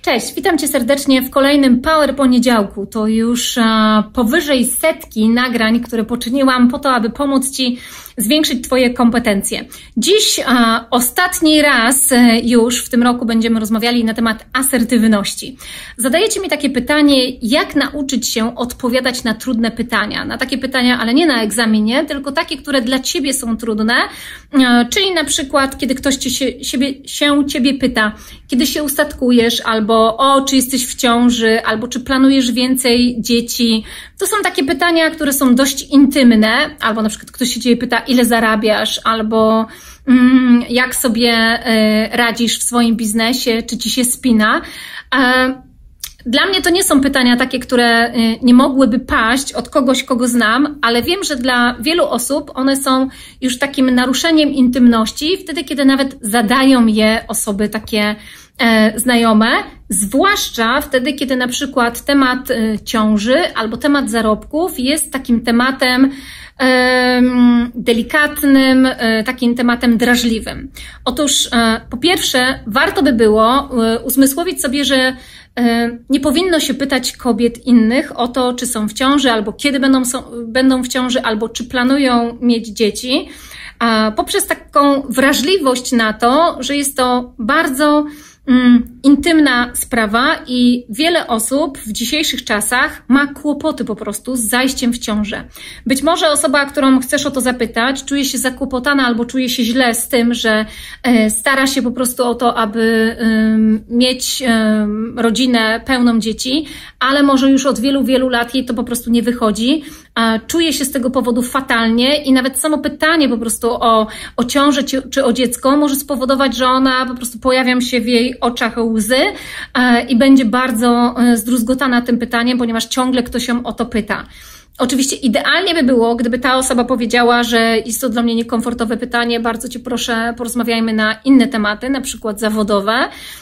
Cześć, witam Cię serdecznie w kolejnym Power Poniedziałku. To już powyżej 100 nagrań, które poczyniłam po to, aby pomóc Ci zwiększyć Twoje kompetencje. Dziś ostatni raz już w tym roku będziemy rozmawiali na temat asertywności. Zadajecie mi takie pytanie, jak nauczyć się odpowiadać na trudne pytania. Na takie pytania, ale nie na egzaminie, tylko takie, które dla Ciebie są trudne. Czyli na przykład, kiedy ktoś Ciebie pyta, kiedy się ustatkujesz, albo czy jesteś w ciąży, albo czy planujesz więcej dzieci. To są takie pytania, które są dość intymne, albo na przykład ktoś się Ciebie pyta, ile zarabiasz, albo jak sobie radzisz w swoim biznesie, czy Ci się spina. Dla mnie to nie są pytania takie, które nie mogłyby paść od kogoś, kogo znam, ale wiem, że dla wielu osób one są już takim naruszeniem intymności, wtedy, kiedy nawet zadają je osoby takie znajome, zwłaszcza wtedy, kiedy na przykład temat ciąży albo temat zarobków jest takim tematem delikatnym, takim tematem drażliwym. Otóż po pierwsze warto by było uzmysłowić sobie, że nie powinno się pytać kobiet innych o to, czy są w ciąży, albo kiedy będą w ciąży, albo czy planują mieć dzieci, poprzez taką wrażliwość na to, że jest to bardzo intymna sprawa i wiele osób w dzisiejszych czasach ma kłopoty po prostu z zajściem w ciążę. Być może osoba, którą chcesz o to zapytać, czuje się zakłopotana albo czuje się źle z tym, że stara się po prostu o to, aby mieć rodzinę pełną dzieci, ale może już od wielu, wielu lat jej to po prostu nie wychodzi. Czuje się z tego powodu fatalnie i nawet samo pytanie po prostu o ciążę czy o dziecko może spowodować, że ona po prostu pojawią się w jej oczach łzy i będzie bardzo zdruzgotana tym pytaniem, ponieważ ciągle ktoś ją o to pyta. Oczywiście idealnie by było, gdyby ta osoba powiedziała, że jest to dla mnie niekomfortowe pytanie, bardzo Cię proszę, porozmawiajmy na inne tematy, na przykład zawodowe,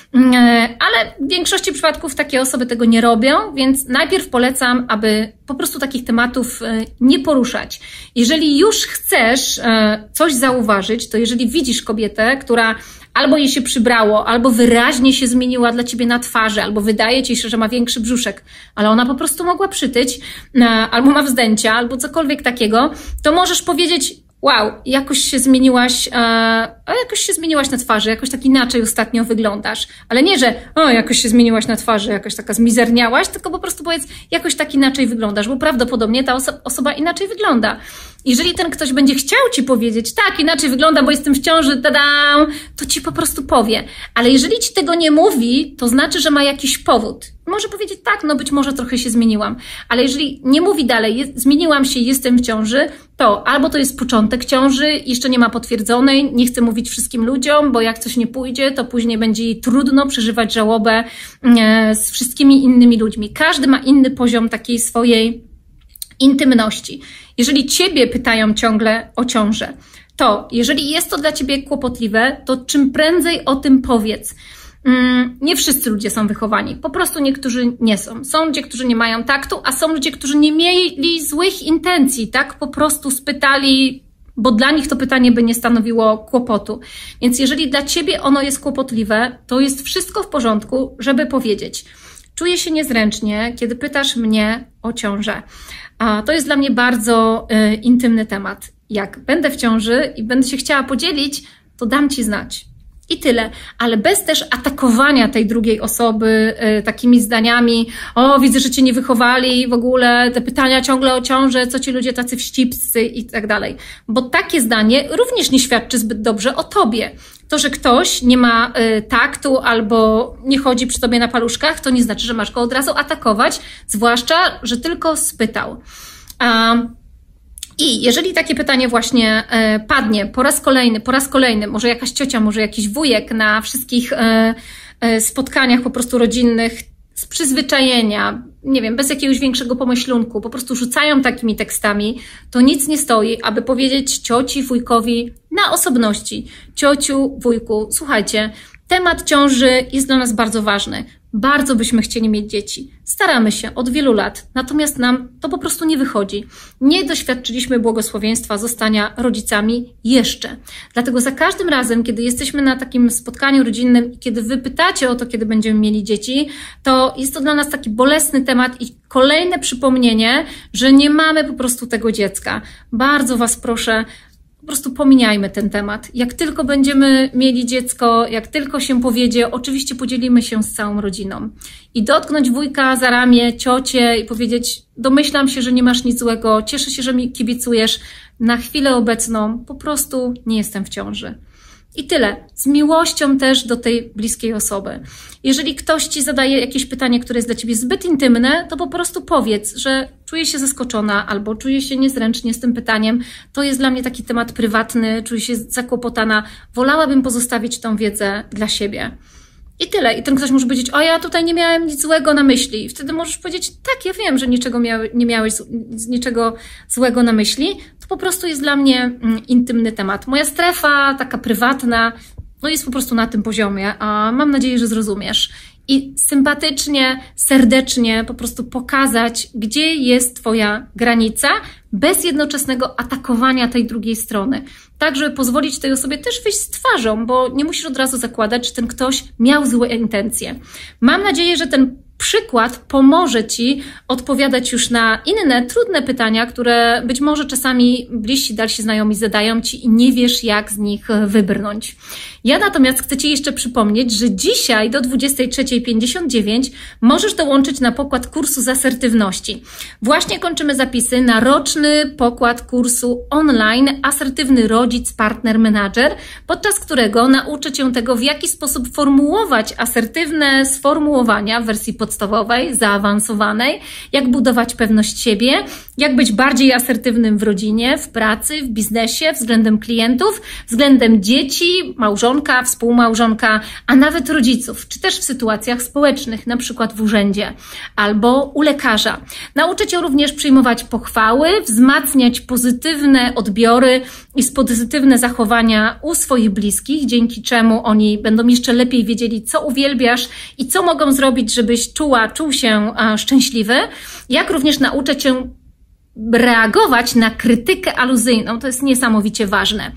ale w większości przypadków takie osoby tego nie robią, więc najpierw polecam, aby po prostu takich tematów nie poruszać. Jeżeli już chcesz coś zauważyć, to jeżeli widzisz kobietę, która albo jej się przybrało, albo wyraźnie się zmieniła dla Ciebie na twarzy, albo wydaje Ci się, że ma większy brzuszek, ale ona po prostu mogła przytyć, albo ma wzdęcia, albo cokolwiek takiego, to możesz powiedzieć: wow, jakoś się zmieniłaś na twarzy, jakoś tak inaczej ostatnio wyglądasz. Ale nie, że jakoś się zmieniłaś na twarzy, jakoś taka zmizerniałaś, tylko po prostu powiedz, jakoś tak inaczej wyglądasz, bo prawdopodobnie ta osoba inaczej wygląda. Jeżeli ten ktoś będzie chciał Ci powiedzieć, tak, inaczej wygląda, bo jestem w ciąży, tada, to Ci po prostu powie. Ale jeżeli Ci tego nie mówi, to znaczy, że ma jakiś powód. Może powiedzieć tak, być może trochę się zmieniłam. Ale jeżeli nie mówi dalej, zmieniłam się, jestem w ciąży, to albo to jest początek ciąży, jeszcze nie ma potwierdzonej, nie chcę mówić wszystkim ludziom, bo jak coś nie pójdzie, to później będzie jej trudno przeżywać żałobę z wszystkimi innymi ludźmi. Każdy ma inny poziom takiej swojej intymności. Jeżeli Ciebie pytają ciągle o ciążę, to jeżeli jest to dla Ciebie kłopotliwe, to czym prędzej o tym powiedz. Nie wszyscy ludzie są wychowani, po prostu niektórzy nie są. Są ludzie, którzy nie mają taktu, a są ludzie, którzy nie mieli złych intencji, tak? Po prostu spytali, bo dla nich to pytanie by nie stanowiło kłopotu. Więc jeżeli dla Ciebie ono jest kłopotliwe, to jest wszystko w porządku, żeby powiedzieć: czuję się niezręcznie, kiedy pytasz mnie o ciążę. To jest dla mnie bardzo intymny temat. Jak będę w ciąży i będę się chciała podzielić, to dam Ci znać. I tyle, ale bez też atakowania tej drugiej osoby takimi zdaniami: widzę, że Cię nie wychowali, w ogóle te pytania ciągle o ciążę, co ci ludzie tacy wścibscy i tak dalej. Bo takie zdanie również nie świadczy zbyt dobrze o Tobie. To, że ktoś nie ma taktu albo nie chodzi przy Tobie na paluszkach, to nie znaczy, że masz go od razu atakować, zwłaszcza, że tylko spytał. I jeżeli takie pytanie właśnie padnie po raz kolejny, może jakaś ciocia, może jakiś wujek na wszystkich spotkaniach po prostu rodzinnych, z przyzwyczajenia, nie wiem, bez jakiegoś większego pomyślunku, po prostu rzucają takimi tekstami, to nic nie stoi, aby powiedzieć cioci, wujkowi na osobności: ciociu, wujku, słuchajcie, temat ciąży jest dla nas bardzo ważny. Bardzo byśmy chcieli mieć dzieci. Staramy się od wielu lat, natomiast nam to po prostu nie wychodzi. Nie doświadczyliśmy błogosławieństwa zostania rodzicami jeszcze. Dlatego za każdym razem, kiedy jesteśmy na takim spotkaniu rodzinnym i kiedy wy pytacie o to, kiedy będziemy mieli dzieci, to jest to dla nas taki bolesny temat i kolejne przypomnienie, że nie mamy po prostu tego dziecka. Bardzo was proszę, po prostu pominiajmy ten temat. Jak tylko będziemy mieli dziecko, jak tylko się powiedzie, oczywiście podzielimy się z całą rodziną. I dotknąć wujka za ramię, ciocię i powiedzieć, domyślam się, że nie masz nic złego, cieszę się, że mi kibicujesz. Na chwilę obecną po prostu nie jestem w ciąży. I tyle. Z miłością też do tej bliskiej osoby. Jeżeli ktoś ci zadaje jakieś pytanie, które jest dla ciebie zbyt intymne, to po prostu powiedz, że czuję się zaskoczona albo czuję się niezręcznie z tym pytaniem. To jest dla mnie taki temat prywatny, czuję się zakłopotana. Wolałabym pozostawić tą wiedzę dla siebie. I tyle. I ten ktoś może powiedzieć, o ja tutaj nie miałem nic złego na myśli. I wtedy możesz powiedzieć, tak, ja wiem, że nie miałeś niczego złego na myśli. To po prostu jest dla mnie intymny temat. Moja strefa, taka prywatna, no jest po prostu na tym poziomie, a mam nadzieję, że zrozumiesz. I sympatycznie, serdecznie po prostu pokazać, gdzie jest twoja granica, bez jednoczesnego atakowania tej drugiej strony. Tak, żeby pozwolić tej osobie też wyjść z twarzą, bo nie musisz od razu zakładać, czy ten ktoś miał złe intencje. Mam nadzieję, że ten przykład pomoże ci odpowiadać już na inne, trudne pytania, które być może czasami bliżsi, dalsi znajomi zadają ci i nie wiesz, jak z nich wybrnąć. Ja natomiast chcę ci jeszcze przypomnieć, że dzisiaj do 23:59 możesz dołączyć na pokład kursu z asertywności. Właśnie kończymy zapisy na roczny pokład kursu online Asertywny Rodzic, Partner, Menadżer, podczas którego nauczę cię tego, w jaki sposób formułować asertywne sformułowania w wersji podstawowej, zaawansowanej, jak budować pewność siebie, jak być bardziej asertywnym w rodzinie, w pracy, w biznesie, względem klientów, względem dzieci, małżonka, współmałżonka, a nawet rodziców, czy też w sytuacjach społecznych, na przykład w urzędzie albo u lekarza. Nauczę cię również przyjmować pochwały, wzmacniać pozytywne odbiory i pozytywne zachowania u swoich bliskich, dzięki czemu oni będą jeszcze lepiej wiedzieli, co uwielbiasz i co mogą zrobić, żebyś czuł się szczęśliwy. Jak również nauczę cię reagować na krytykę aluzyjną. To jest niesamowicie ważne.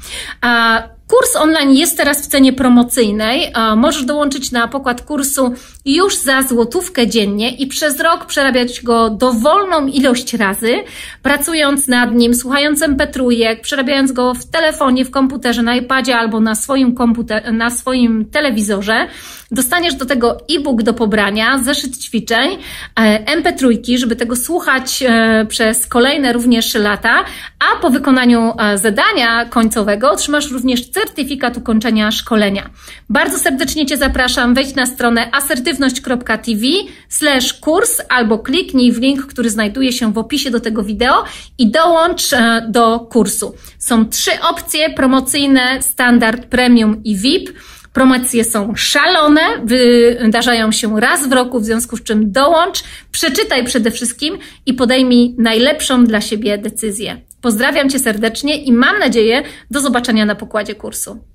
Kurs online jest teraz w cenie promocyjnej. Możesz dołączyć na pokład kursu już za złotówkę dziennie i przez rok przerabiać go dowolną ilość razy, pracując nad nim, słuchając MP3, przerabiając go w telefonie, w komputerze, na iPadzie albo na swoim telewizorze. Dostaniesz do tego e-book do pobrania, zeszyt ćwiczeń, MP3, żeby tego słuchać przez kolejne również lata, a po wykonaniu zadania końcowego otrzymasz również certyfikat ukończenia szkolenia. Bardzo serdecznie cię zapraszam, wejdź na stronę asertywność.tv/kurs albo kliknij w link, który znajduje się w opisie do tego wideo i dołącz do kursu. Są 3 opcje promocyjne, standard, premium i VIP. Promocje są szalone, wydarzają się raz w roku, w związku z czym dołącz, przeczytaj przede wszystkim i podejmij najlepszą dla siebie decyzję. Pozdrawiam cię serdecznie i mam nadzieję do zobaczenia na pokładzie kursu.